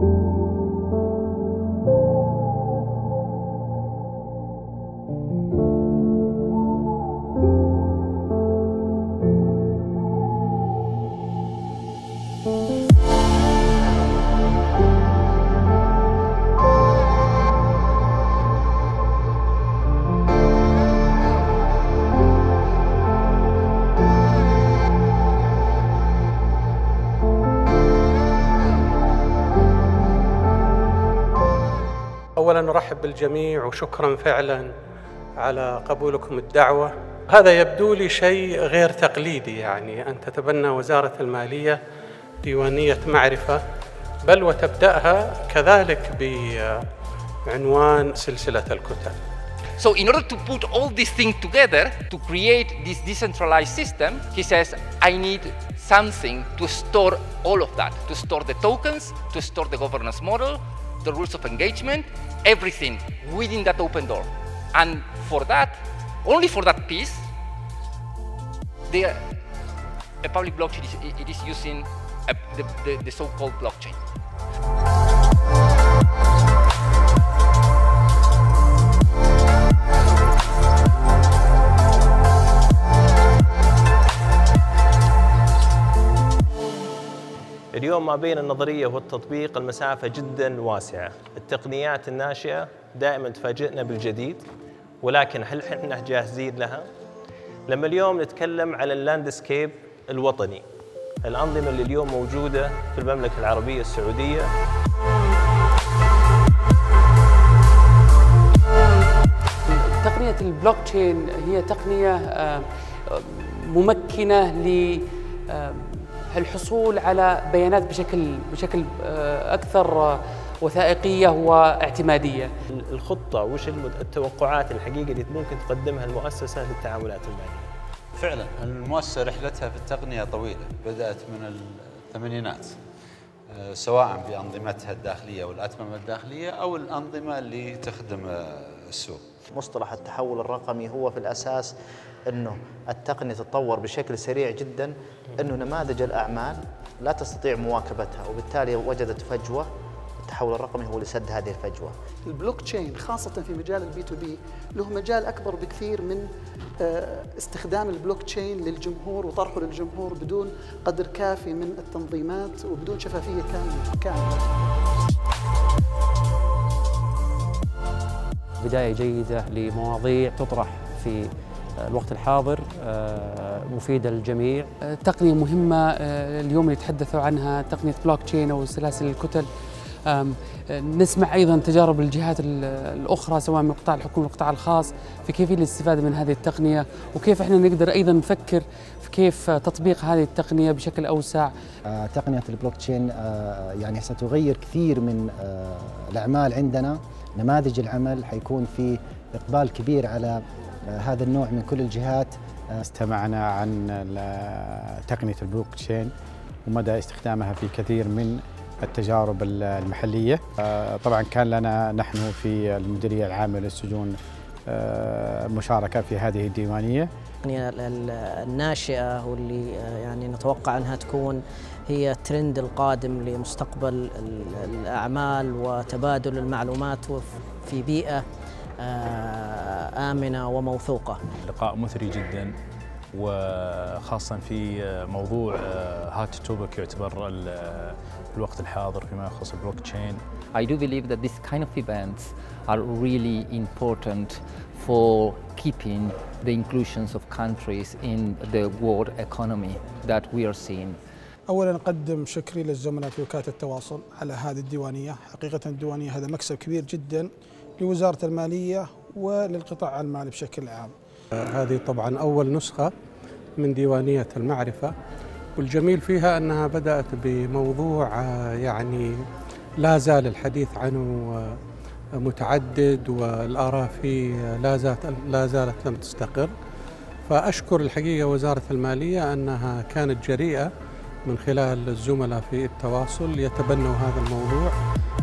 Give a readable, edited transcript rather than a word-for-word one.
أولاً نرحب بالجميع وشكراً فعلاً على قبولكم الدعوة. هذا يبدو لي شيء غير تقليدي، يعني أن تتبنى وزارة المالية ديوانية معرفة، بل وتبدأها كذلك بعنوان سلسلة الكتل. So in order to put all these things together, to create this decentralized system, he says, I need something to store all of that, to store the tokens, to store the governance model, the rules of engagement, everything within that open door. And for that, only for that piece, a public blockchain is using the so-called blockchain. اليوم ما بين النظرية والتطبيق المسافة جدا واسعة. التقنيات الناشئة دائما تفاجئنا بالجديد، ولكن هل احنا جاهزين لها؟ لما اليوم نتكلم على اللاندسكيب الوطني، الأنظمة اللي اليوم موجودة في المملكة العربية السعودية، تقنية البلوك تشين هي تقنية ممكنة للحصول على بيانات بشكل أكثر وثائقية واعتمادية. الخطة وش التوقعات الحقيقة اللي ممكن تقدمها المؤسسة للتعاملات المالية؟ فعلا المؤسسة رحلتها في التقنية طويلة، بدأت من الثمانينات سواء بأنظمتها الداخلية والأتممة الداخلية أو الأنظمة اللي تخدم السوق. مصطلح التحول الرقمي هو في الأساس أنه التقنية تتطور بشكل سريع جدا، أنه نماذج الأعمال لا تستطيع مواكبتها، وبالتالي وجدت فجوة. التحول الرقمي هو اللي سد هذه الفجوة. البلوك تشين خاصة في مجال البي تو بي له مجال أكبر بكثير من استخدام البلوك تشين للجمهور وطرحه للجمهور بدون قدر كافي من التنظيمات وبدون شفافية كاملة. بداية جيدة لمواضيع تطرح في الوقت الحاضر، مفيدة للجميع. تقنية مهمة اليوم اللي يتحدثوا عنها تقنية بلوك تشين أو سلاسل الكتل. نسمع أيضا تجارب الجهات الأخرى سواء من القطاع الحكومي والقطاع الخاص في كيفية الاستفادة من هذه التقنية، وكيف احنا نقدر أيضا نفكر في كيف تطبيق هذه التقنية بشكل أوسع. تقنية البلوك تشين يعني ستغير كثير من الأعمال عندنا، نماذج العمل حيكون في إقبال كبير على هذا النوع من كل الجهات. استمعنا عن تقنية البلوك تشين ومدى استخدامها في كثير من التجارب المحلية. طبعا كان لنا نحن في المديرية العامة للسجون مشاركة في هذه الديوانية. التقنية الناشئة واللي يعني نتوقع أنها تكون هي الترند القادم لمستقبل الأعمال وتبادل المعلومات في بيئة آمنة وموثوقة. لقاء مثري جدا، وخاصة في موضوع هات توبك يعتبر في الوقت الحاضر فيما يخص البلوك تشين. I do believe that this kind of events are really important for keeping the inclusions of countries in the world economy that we are seeing. أولاً أقدم شكري للزملاء في وكالة التواصل على هذه الديوانية. حقيقة الديوانية هذا مكسب كبير جداً لوزارة المالية وللقطاع المالي بشكل عام. هذه طبعاً أول نسخة من ديوانية المعرفة، والجميل فيها أنها بدأت بموضوع يعني لا زال الحديث عنه متعدد، والآراء فيه لا زالت لم تستقر. فأشكر الحقيقة وزارة المالية أنها كانت جريئة من خلال الزملاء في التواصل يتبنوا هذا الموضوع